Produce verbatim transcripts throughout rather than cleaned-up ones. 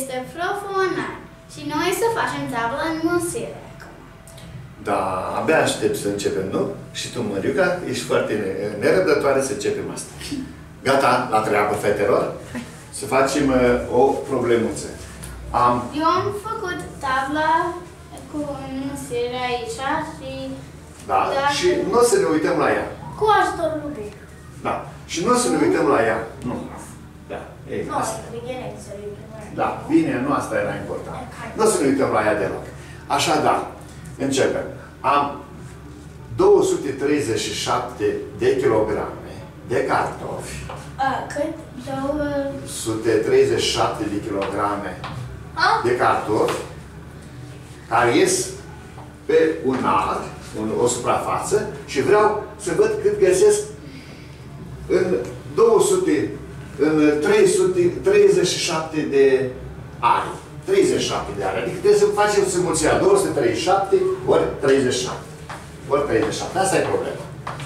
este proful online și noi să facem tabla în mulțire. Da, abia aștept să începem, nu? Și tu, Măriuca, ești foarte nerăbdătoare să începem asta. Gata la treabă, fetelor? Să facem uh, o problemuță. Am... Eu am făcut tabla cu mulțire aici și... Da, și nu o să ne uităm la ea. Cu ajutorul lui. Da, și nu o să ne uităm la ea. Nu. Da, e Nu, asta. e Da, bine, nu asta era important. Nu o să ne uităm la ea deloc. Așadar, începem. Am două sute treizeci și șapte de kilograme de cartofi. A, cât? două sute treizeci și șapte de kilograme A? de cartofi care ies pe un ar, un, o suprafață și vreau să văd cât găsesc în două sute, în trei sute treizeci și șapte de ari. treizeci și șapte de ani. Adică trebuie să facem înmulțirea două sute treizeci și șapte ori treizeci și șapte. Ori treizeci și șapte. Asta e problema.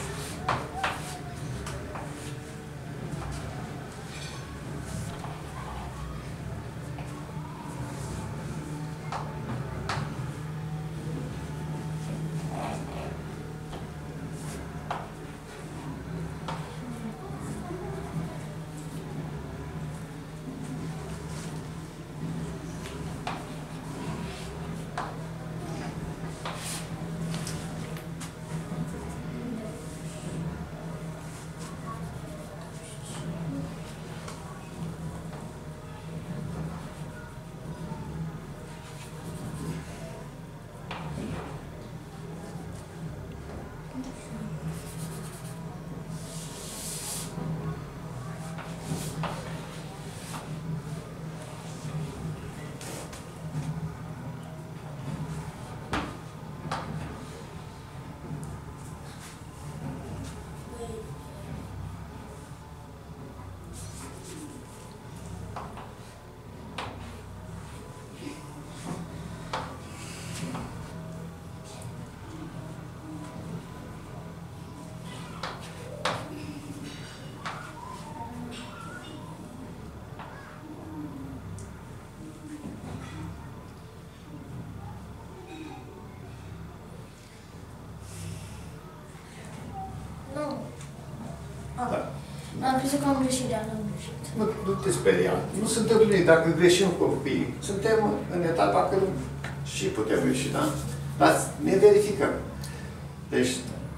Am crezut că am greșit, dar nu am greșit. Nu, nu te speria. Nu suntem bine. Dacă greșim copiii, suntem în etapa când și putem greși, da? Dar ne verificăm. Deci...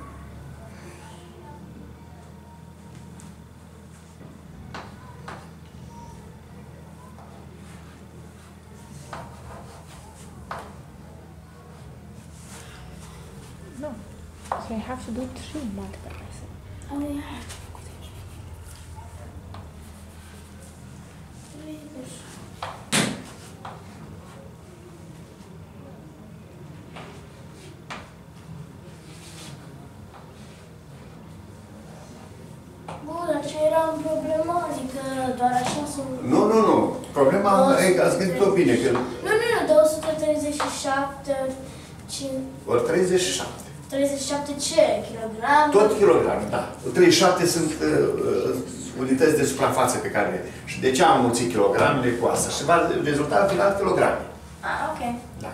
No. So I have to do three multipliers. Oh, yeah. Bun, dar ce era în problema? Adică doar așa sunt... Nu, nu, nu. Problema e că ați gândit-o bine. Că... Nu, nu, nu. două sute treizeci și șapte... Ori treizeci și șapte. treizeci și șapte ce? Kilograme? Tot kilograme, da. treizeci și șapte sunt uh, unități de suprafață pe care... Și de ce am mulțit kilogramele cu asta? Și va rezulta în final kilograme. Ah, ok. Da.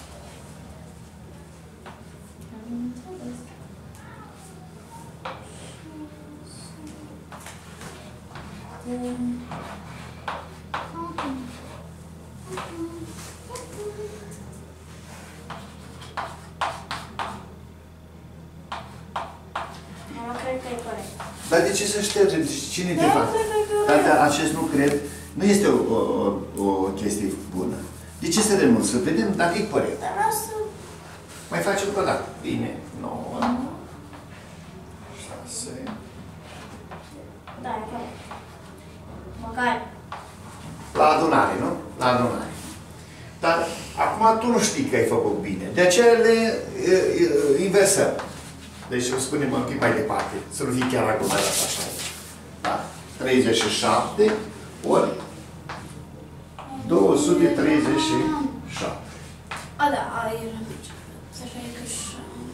Mm. Dar de ce să ștergem? Cine te face? Dar acest nu cred. Nu este o, o, o chestie bună. De ce să renunț? Să vedem dacă e corect. Dar vreau să... Mai facem o dată. Bine. nouă. șase. Da, e corect. Măcar. La adunare, nu? La adunare. Dar acum tu nu știi că ai făcut bine. De aceea le e, e, inversăm. Deci o spunem un pic mai departe. Să nu fie chiar aglomerat așa. Da. treizeci și șapte ori două sute treizeci și șapte. A, da, aia era. Așa e că șapte.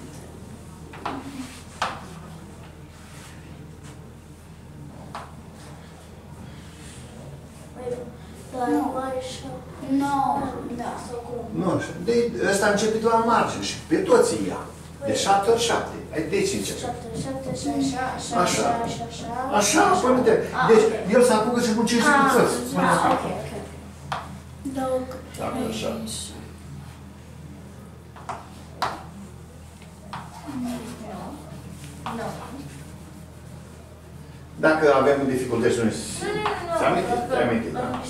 Da. nouă. Da. Nu, de, ăsta a început la margine și pe toți îi ia. De șapte ori șapte. Ai de cinci. Așa. Așa. Așa, pune-te. Deci, el s-a apucat și muncește cu toți. Ok, ok. Două. Așa. Dacă avem dificultăți, nu ți-am amintit, ți-am amintit, da?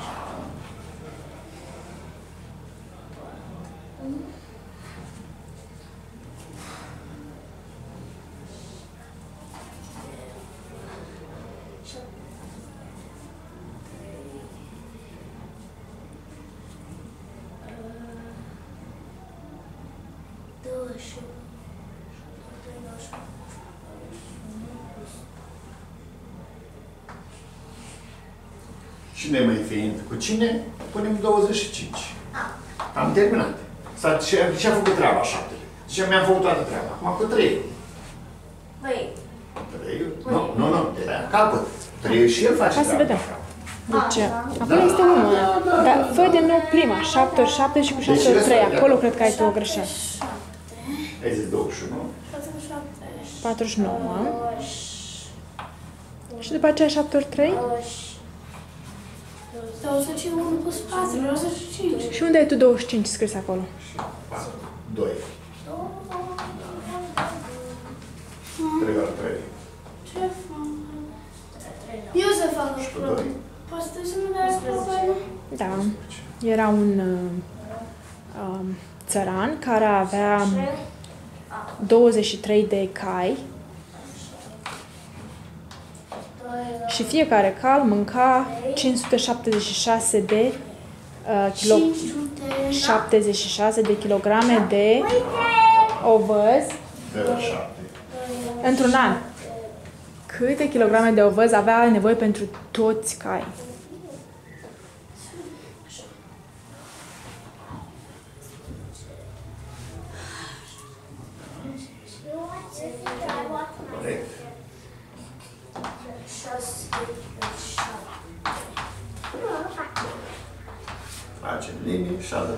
Cine mai fiind cu cine, punem douăzeci și cinci. Am terminat. Și a făcut treaba șaptele. Zice, mi-am făcut toată treaba. Acum cu trei. Băi. Trei? Nu, nu, nu, de la capăt. Trei și el face Hai să treaba. vedem. Deci, acolo este unul. Dar fă de nou prima. șapte ori șapte și cu șapte ori trei. Acolo cred că ai tu o greșeală. Ai zis douăzeci și unu? patruzeci și nouă. Și după aceea șapte ori trei? douăzeci și unu plus patru, douăzeci și cinci. Și unde ai tu douăzeci și cinci scris acolo? doi. trei ori trei. Ce fac? Eu să fac o problemă. Poți să-mi dai o problemă? Da. Era un uh, țăran care avea douăzeci și trei de cai și fiecare cal mânca cinci sute șaptezeci și șase de uh, kilo, șaptezeci și șase de kilograme de ovăz într-un an. Câte kilograme de ovăz avea nevoie pentru toți cai? Corect. Facem linii și adă.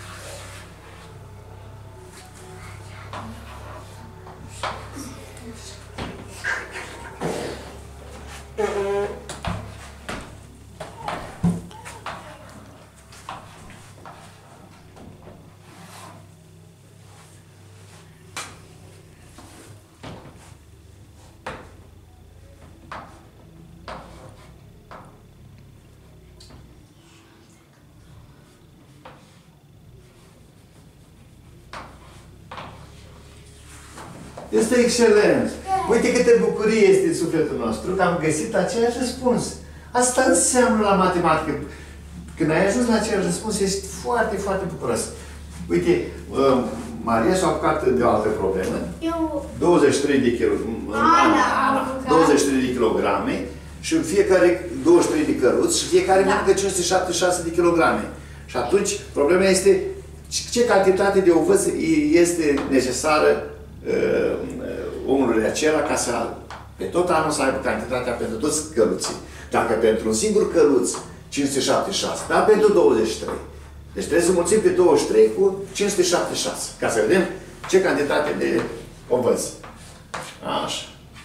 Este excelent! Uite câte bucurie este în sufletul nostru că am găsit același răspuns. Asta înseamnă la matematică. Când ai ajuns la același răspuns, ești foarte, foarte bucuros. Uite, Maria s-a apucat de o altă problemă. Eu... douăzeci și trei de kilograme. douăzeci și trei de kilograme și fiecare douăzeci și trei de căruți și fiecare da. Mănâncă cinci sute șaptezeci și șase de kilograme. Și atunci, problema este ce cantitate de ovăz este necesară uh, omului acela ca să pe tot anul să aibă cantitatea pentru toți căruții. Dacă pentru un singur căruț cinci sute șaptezeci și șase, dar pentru douăzeci și trei. Deci trebuie să mulțim pe douăzeci și trei cu cinci sute șaptezeci și șase, ca să vedem ce cantitate de ovăz. Așa.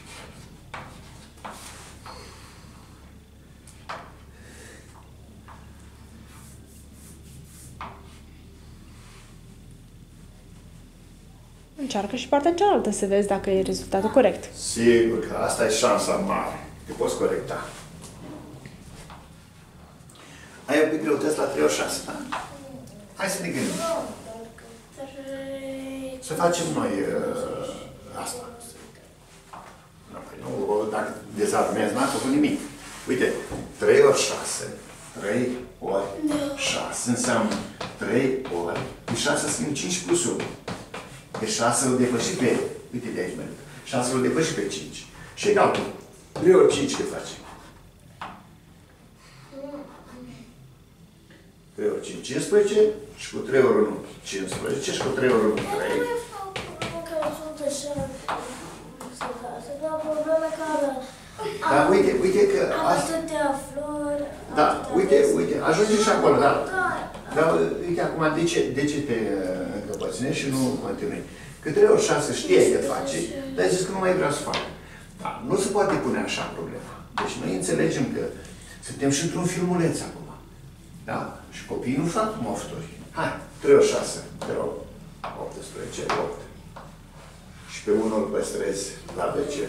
Încearcă și partea cealaltă să vezi dacă e rezultatul corect. Sigur că asta e șansa mare. Te poți corecta. Ai un pic greutăți la trei ori șase, da? Hai să ne gândim. Să facem noi uh, asta. No, păi nu, dacă dezarmezi, n-am făcut nimic. Uite, trei ori șase, trei ori șase înseamnă trei ori, și șase sunt cinci plus unu. Deci șase îl depăși pe, uite de aici merg, șase îl depăși pe cinci. Și egal cu trei ori cinci cât face? trei ori cinci, cincisprezece și cu trei ori unu, cincisprezece și cu trei ori unu, trei. Să dau probleme care Dar uite, uite că... Am asta- atâtea flori. Da, atâtea uite, veste. uite, ajunge și acolo, da. Da. Dar uite acum, de ce, de ce te uh, încăpățânești și nu continui? Că trei ori șase știai de face, dar ai zis că nu mai vreau să fac. Da, nu se poate pune așa problema. Deci noi înțelegem că suntem și într-un filmuleț acum. Da? Și copiii nu fac mofturi. Hai, trei ori șase, te rog. optsprezece, opt. Și pe unul îl păstrezi la vecerul.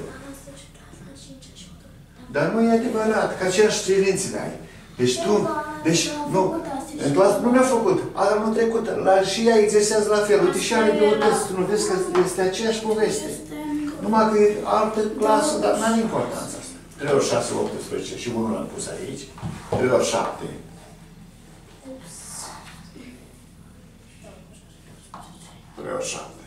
Dar nu e adevărat, că aceeași cerințe ai. Deci tu, deci nu, în clasă nu mi-a făcut, anul trecut, la, și ea exersează la fel, uite și are două teste, tu nu vezi că este aceeași poveste. Numai că e altă clasă, dar n-are importanța asta. trei ori șase, optsprezece și unul l-am pus aici, trei ori șapte. trei ori șapte.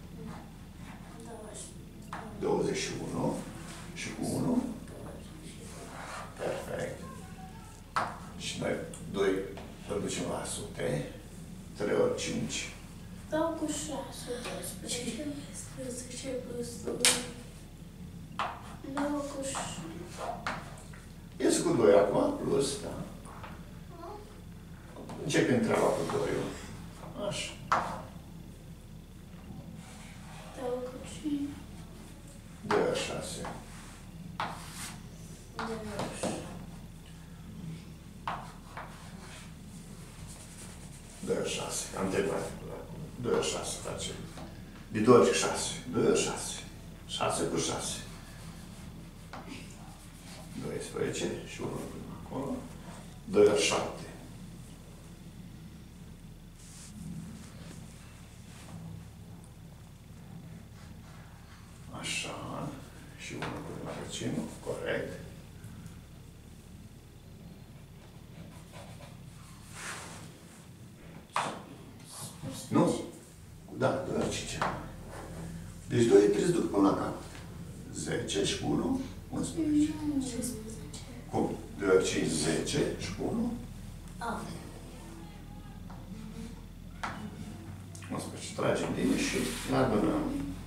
douăzeci și unu și cu unu. Perfect. Și noi doi îl ducem la sute. trei ori cinci. Dau cu șase, doisprezece plus doi. Dau cu șase. Iese cu doi acum, plus, da. Începem treaba cu doi-ul. Așa. Dau cu cinci. doi ori șase. doi ori șase. Am terminat. doi ori șase face. De doi ori șase. doi ori șase. șase cu șase. doisprezece și unul până acolo. doi ori șapte. Așa. Și unul până la vecinul. Corect. Nu? Da, doi ori cinci. Deci doi trebuie să duc până la capăt. zece și cu unu, unsprezece. Cum? doi ori cinci, zece și cu unu? unsprezece. Tragem bine și la adunăm.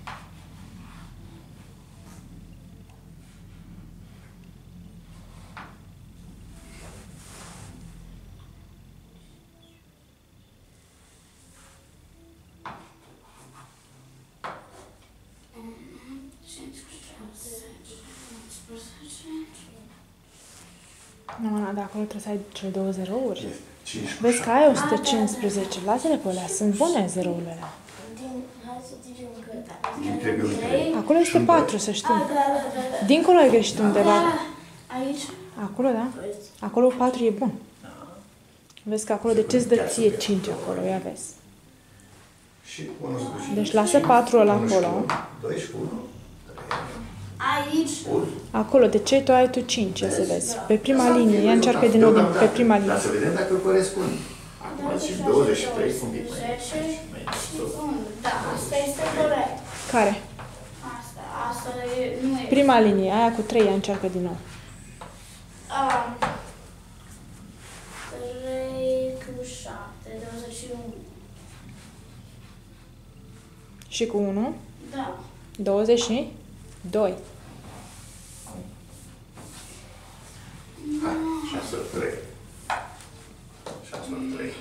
Nu, Ana, de acolo trebuie să ai cele două zerouri. cinci cu Vezi că ai o sută cincisprezece. Lasă-le pe alea, sunt bune zerourile alea. Hai să zicem că Din trebuie un trei. Acolo este patru, să știi. Da, da, da. Dincolo ai greșit undeva. Aici? Acolo, da? Acolo patru e bun. Vezi că acolo, de ce îți dă ție cinci acolo? Ia vezi. Și unu se duce. Deci lasă patru ăla unu și acolo. unu, doi și unu. Aici? Acolo, de ce tu ai tu cinci? Ia să vezi. Pe prima linie. Ia încearcă din nou din- pe prima Dar linie. să vedem dacă îl corespund. Acum și douăzeci și trei, un pic mai zece mai și tot. unu. Da, asta este corect. Care? Asta, asta e, nu e. Prima linie. Aia cu trei, ia încearcă din nou. Um, trei cu șapte, douăzeci și unu. Și cu unu. Da. douăzeci și doi. Hai, șase ori trei. șase ori trei.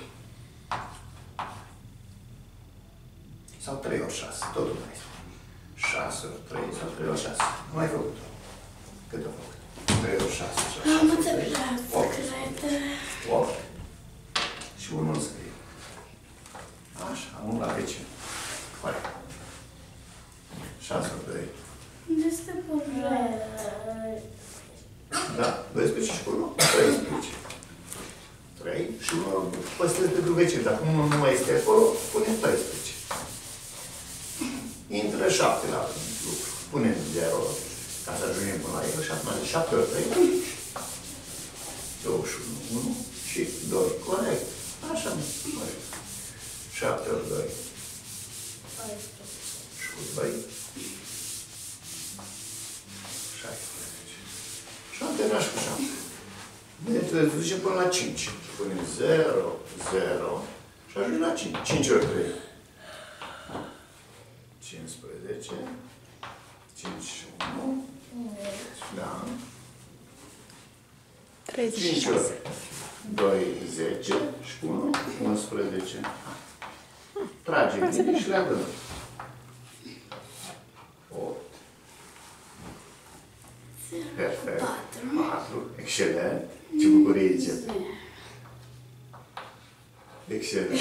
Sau trei ori șase, totul mai este. șase ori trei sau trei ori șase. Nu ai făcut-o. Cât a făcut? trei ori șase. Am înțeles, cred. opt. Și unul îl scrie. Așa, unul la vecin. Hai. șase ori trei. Unde este corect? Da? doisprezece și unu? treisprezece. trei și unul păstrezi pentru vecin. Dacă unul nu mai este acolo, punem treisprezece. Intră șapte la lucru. Punem zero ca să ajungem până la el și acum de șapte ori trei. douăzeci și unu și doi. Corect. Așa, corect. șapte ori doi. Și cu doi. șaisprezece. Și am terminat și cu șapte. Bine, trebuie să ducem până la cinci. Și punem zero, zero și ajungem la cinci. cinci ori trei. cincisprezece. cinci și unu. Da. treizeci și cinci șase. ori doi, zece și cu unu, unsprezece. Tragem bine și le adunăm. opt. Perfect. patru. Excelent. Ce bucurie ce. Excelent.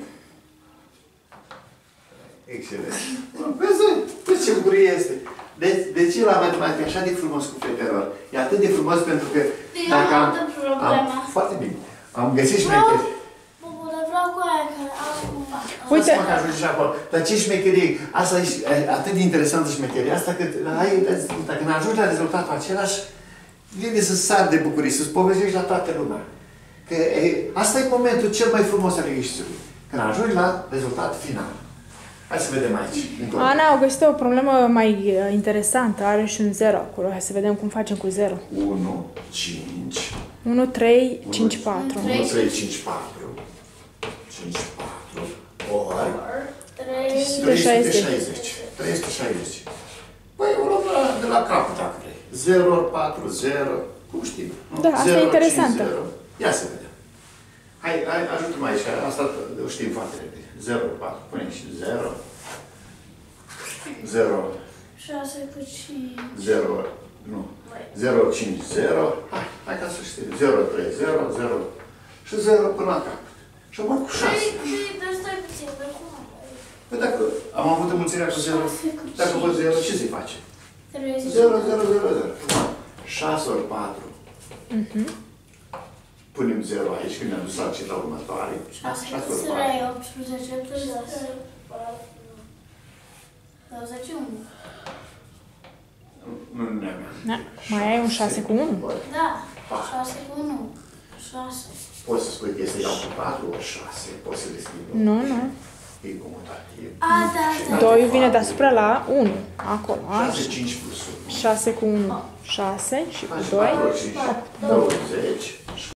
Excelent. Vezi, vezi ce bucurie este. De, de ce la matematică e așa de frumos cu fetelor? E atât de frumos pentru că dacă am, am foarte bine. Am găsit șmecheri. Bubule, vreau cu aia care au... Uite! Mă, că ajungi și acolo. Dar ce șmecherie? Asta e atât de interesantă șmecherie. Asta că ai, dacă ajungi la rezultatul același, vine să sar de bucurie, să-ți povestești la toată lumea. Că e, asta e momentul cel mai frumos al exercițiului. Când ajungi la rezultat final. Hai să vedem aici. Ana, au găsit o problemă mai interesantă. Are și un zero acolo. Hai să vedem cum facem cu zero. unu, cinci. unu, trei, cinci, patru. unu, trei, cinci, patru. cinci, patru. Ori. trei sute șaizeci. trei sute șaizeci. Păi o luăm de la capăt, dacă vrei. zero ori patru, zero. Cum știi? Da, asta e interesantă. Ia să vedem. Hai, hai ajută-mă aici, că asta o știm foarte repede. zero ori patru. Punem și zero. zero. șase cu cinci. zero. Nu. zero, cinci, zero. Hai, hai ca să știm. zero, trei, zero, zero. Și zero până la capăt. Și am cu șase. Dar stai puțin, dar cum? Păi dacă am avut înmulțirea cu zero, dacă văd zero, ce să-i face? zero, zero, zero, zero. șase ori patru. Mhm. Punem zero aici, când ne-am dus la cifra următoare. șase cu trei, optsprezece, douăzeci și unu. Nu, nu ne-am. Da. Mai ai un șase cu unu? Da, șase cu unu. șase. Poți să spui că este iau cu patru ori șase, poți să le schimbi. Nu, nu. E comutativ. A, da, da. doi vine deasupra la unu. Acolo. șase, cinci plus unu. șase cu unu. șase și cu doi. douăzeci și